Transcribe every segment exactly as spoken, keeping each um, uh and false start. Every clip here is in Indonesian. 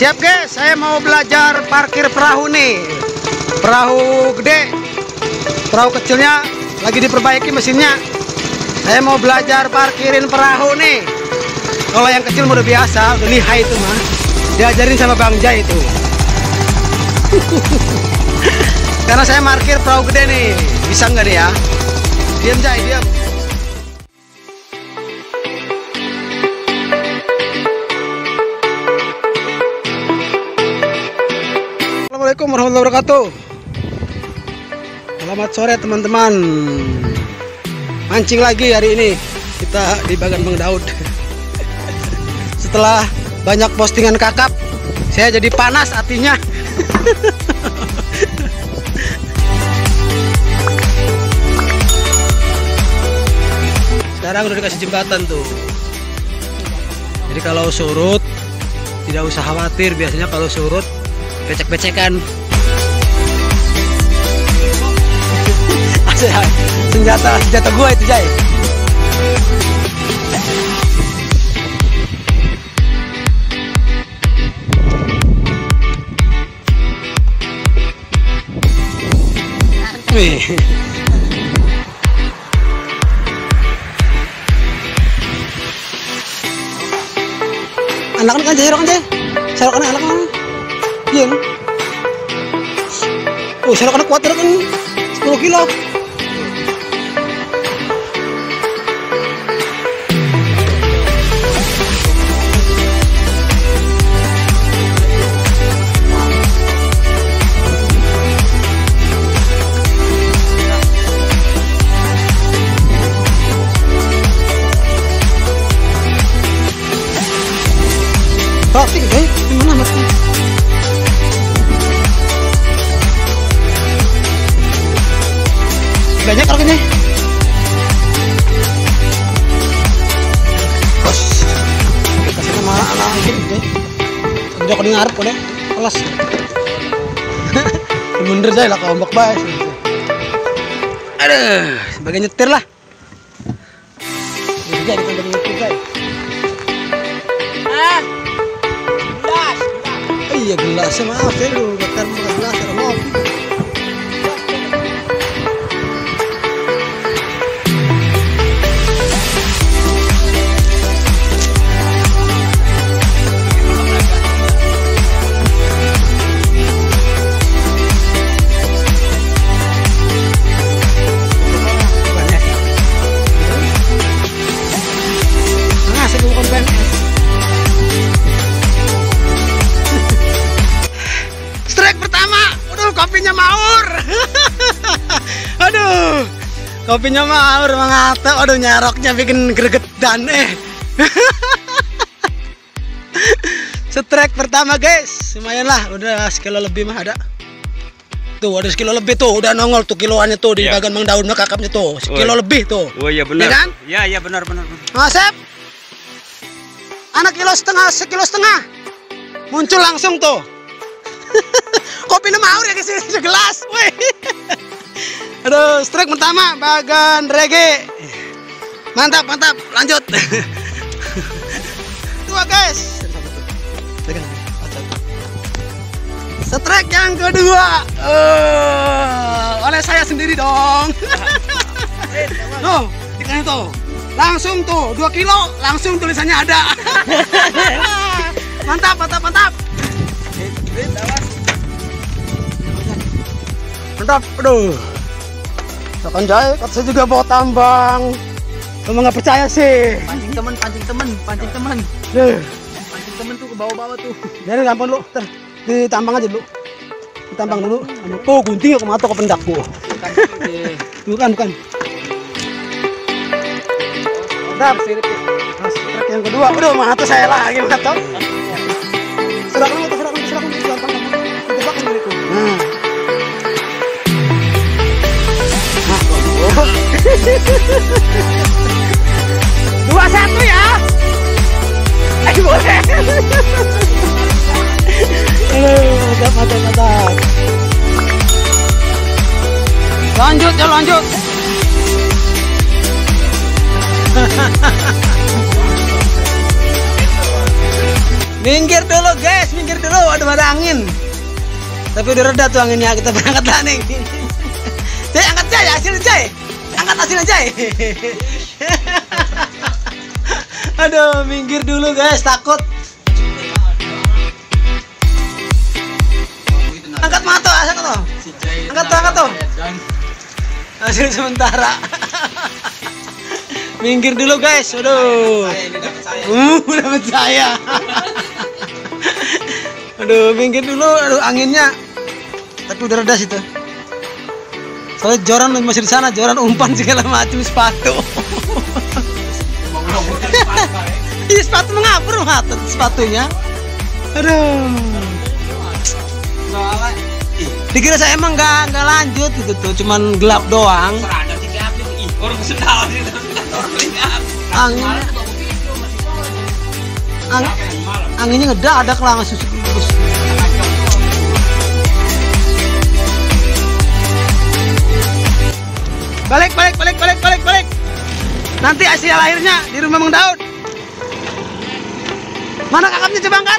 Siap guys, saya mau belajar parkir perahu nih. Perahu gede, perahu kecilnya lagi diperbaiki mesinnya. Saya mau belajar parkirin perahu nih. Kalau yang kecil udah biasa, udah lihai itu mah. Diajarin sama Bang Jai itu. Karena saya parkir perahu gede nih. Bisa nggak dia? Diam Jai, diam. Assalamualaikum warahmatullahi wabarakatuh. Selamat sore teman-teman. Mancing lagi hari ini kita di Bagan Bang Daud. Setelah banyak postingan kakap, saya jadi panas hatinya. Sekarang udah dikasih jembatan tuh. Jadi kalau surut tidak usah khawatir. Biasanya kalau surut becek-becekan. senjata senjata gua itu Jai. Wih. Anak-anak kan Jai, kan Jai. Serok anak-anak kan. Iya. Oh, serok anak kuat kan sepuluh kilo. Roti deh, gimana mas? Banyak orang ini. Bos, kasih nama anak ini deh. Udah kau ngarep kau deh, kelas. Mundur saya lah kau ombak baes. Aduh, sebagai nyetir lah. Jadi jadi kan nyetir saya. Ah. Iya gelas maaf saya lu bakar gelas ada ngopi. Nah, saya bukan P N S. Kopinya maur. Aduh, kopinya maur mengata. Aduh, nyaroknya bikin gregetan eh. Setrek pertama guys, lumayan lah, udah sekilo lebih mah ada. Tuh ada sekilo lebih tuh, udah nongol tuh kiloannya tuh di Bagan Bang Daud kakapnya tuh, sekilo oh, lebih tuh. Oh iya benar. Ya kan? Iya iya benar benar. Masep, anak kilo setengah, sekilo setengah, muncul langsung tuh. Kopi maur ya guys, segelas. Wih. Aduh, strike pertama Bagan Reggae. Mantap, mantap. Lanjut. Dua guys. Strike yang kedua. Uh, oleh saya sendiri dong. Tuh, ikan itu. Langsung tuh, dua kilo, langsung tulisannya ada. Mantap, mantap, mantap. Mantap, aduh. Kan Jai, kata saya juga bawa tambang. Kamu nggak percaya sih? Pancing temen, pancing temen, pancing temen. Duh. Pancing temen tuh ke bawah-bawah tuh. Jadi gampang lu, ter, ditambang aja dulu. Ditambang dulu. Tuh gunting ke mata ke pendakku. Bukan, bukan. Mantap. Nah, trek yang kedua, aduh mata saya lagi mata. Serahkan itu, serahkan itu, serahkan itu, gampang, gampang. Ditebak ini itu. Nah. Dua satu ya. Eh boleh. Mantap, mantap, mantap. Lanjut ya, lanjut. Minggir dulu guys, minggir dulu. Aduh, ada angin. Tapi udah reda tuh anginnya. Kita berangkat lah nih. Cai, angkat Cai, hasil Cai. Angkat hasilnya Cai. Aduh, minggir dulu guys, takut. Angkat mata, angkat tuh. Angkat tuh, angkat tuh. Hasil sementara. Minggir dulu guys, aduh. Uh, dapat saya. Aduh, minggir dulu, aduh anginnya. Tapi udah reda situ. Soalnya joran masih di sana, joran umpan segala macam sepatu. Iya, sepatu mengapur mata sepatunya. Aduh. Dikira saya emang nggak nggak lanjut gitu tuh, cuman gelap doang. Angin, angin, anginnya ngedadak lah nggak susuk terus. Balik, balik, balik, balik, balik, balik. Nanti hasil lahirnya di rumah Mang Daud. Mana kakapnya, coba angkat.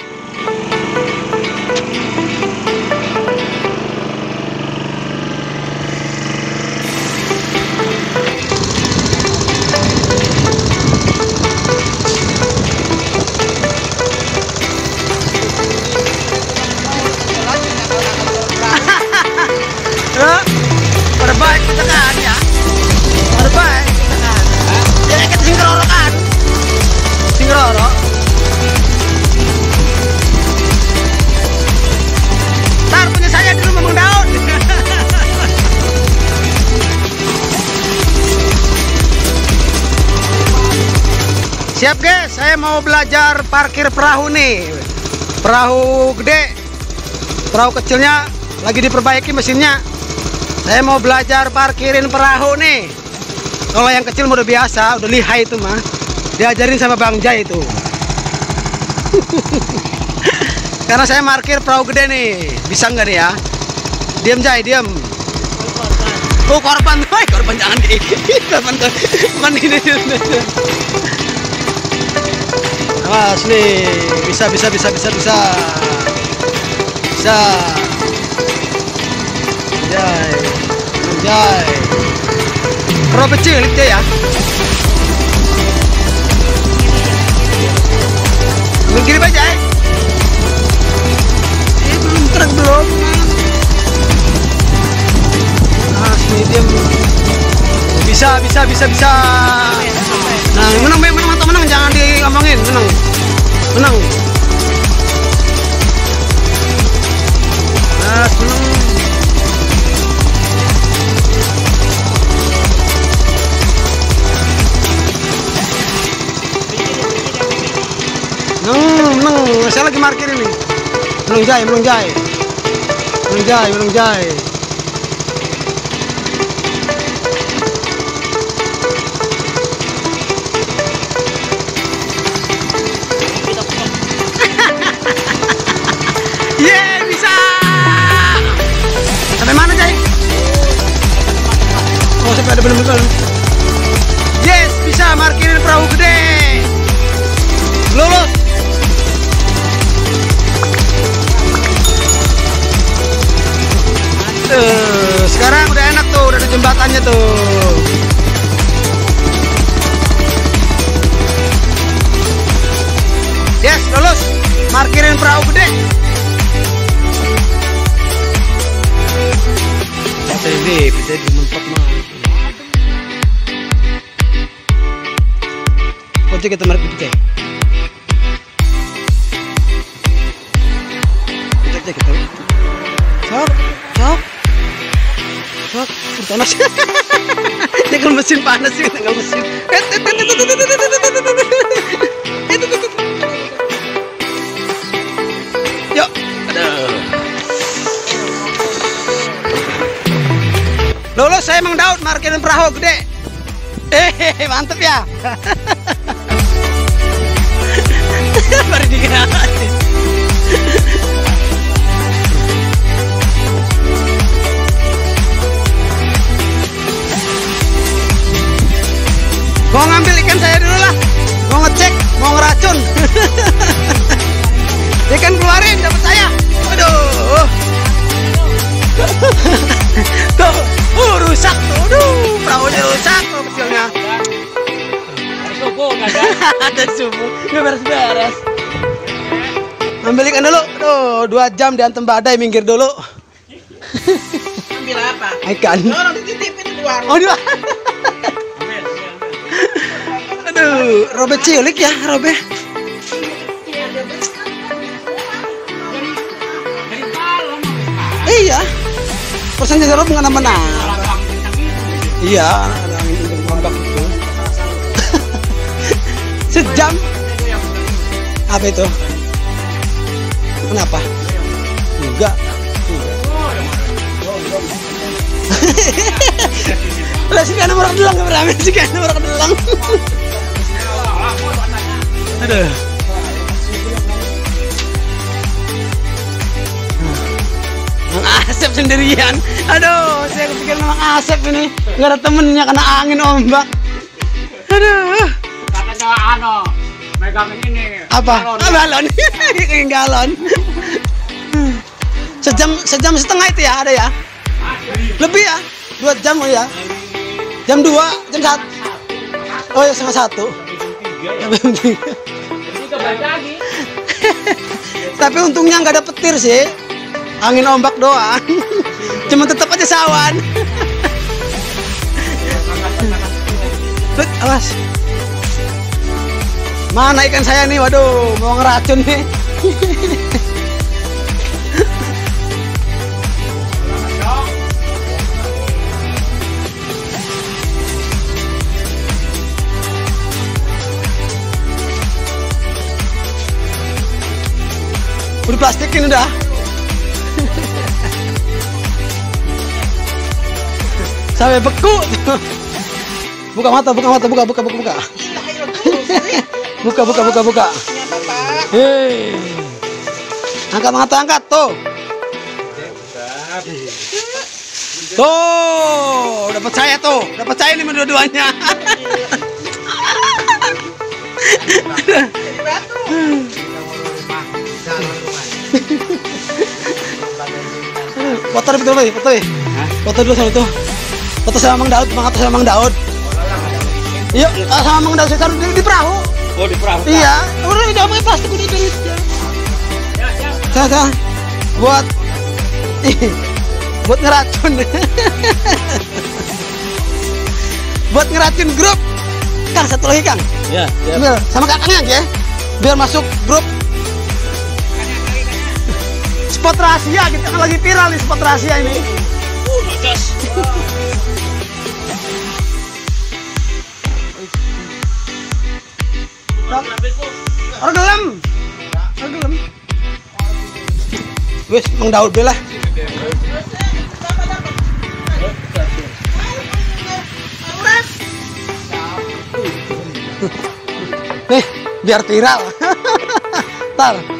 Terbaik kita kan ya. Terbaik kita kan. Ya kita singkroro kan. Singkroro. Ntar punya saya di rumah Mang Daud. Siap guys, saya mau belajar parkir perahu nih. Perahu gede, perahu kecilnya lagi diperbaiki mesinnya. Saya mau belajar parkirin perahu nih. Kalau yang kecil udah biasa, udah lihai itu mah. Diajarin sama Bang Jai itu. Karena saya parkir perahu gede nih. Bisa nggak nih ya? Diam Jai, diam. Oh korban, woi korban jangan di. Korban korban ini. Awas nih, bisa bisa bisa bisa bisa. Bisa. Jai, Jai, perahu kecil itu ya. Minggir aja, Jai. Eh belum terang belum. Nah, medium. Bisa, bisa, bisa, bisa. Nah, menang, menang, menang, menang, jangan diomongin, menang, menang. Nah, menang. Neng, neng, saya lagi parkir ini. Menung Jai, menung Jai, menung Jai, menung Jai. Yeah, bisa. Sampai mana Jai? Oh, sampai ada bener-bener. Yes, bisa parkirin perahu gede. Lulus. Tuh, sekarang udah enak tuh, udah ada jembatannya tuh. Yes, lulus. Parkirin perahu gede. P T V, P T V mentok mah. Kocek kita mark itu, Cek. Kita cek itu. Sok, sok. Sok, panas. Tinggal mesin panas sih, tinggal mesin. Yuk, aduh. Lulus saya Mang Daud parkirin perahu gede. Eh, mantep ya. Baru digerakin. Mau ngambil ikan saya dulu lah. Mau ngecek, mau ngeracun. ada subuh, nggak beres-beres. Ambil ikan dulu, tuh dua jam diantem badai, minggir dulu. Ambil apa? Ikan. Orang dititipin di warung. Oh, dua. Aduh, Robe cilik ya, Robe. Iya. Persennya Robe nggak nama-nama. Iya, ada angin ombak itu. Sejam. Apa itu? Kenapa? Enggak. Lah sih kan orang delang berame sih kan orang delang. Aduh. Mang Asep sendirian. Aduh, saya kepikiran Mang Asep ini. Enggak ada temennya kena angin ombak. Aduh. Katanya ano, megang ini. Apa? Galon. Ah, galon. Galon. Sejam sejam setengah itu ya ada ya? Lebih ya? Dua jam oh ya? Jam dua, jam satu. Oh ya setengah satu. Jam tiga. Tapi untungnya nggak ada petir sih. Angin ombak doang. Cuma tetap aja sawan. Lut, awas. Mana ikan saya nih? Waduh, mau ngeracun nih. Udah plastikin udah. Sampai beku. Buka mata, buka mata, buka, buka, buka, buka. Buka, buka, buka, buka. Hei. Angkat, angkat, angkat, tuh. Tuh, dapat saya tuh, dapat saya nih dua-duanya. Foto dulu, foto ya. Foto dulu sama itu. Foto sama Mang Daud, Mang Atas sama Mang Daud. Yuk, sama Mang Daud saya taruh di, di perahu. Oh, di perahu. Iya, udah jangan pakai plastik udah dari. Saya, buat buat ngeracun. Buat ngeracun grup. Kang, satu lagi Kang. Ya, ya. Biar, sama kakaknya aja ya. Biar masuk grup. Spot rahasia, kita kan lagi viral nih spot rahasia ini. Uh, ludas. Orang gelem. Orang gelem. Wes, Mang Daud bela. Nih, biar viral. Tar.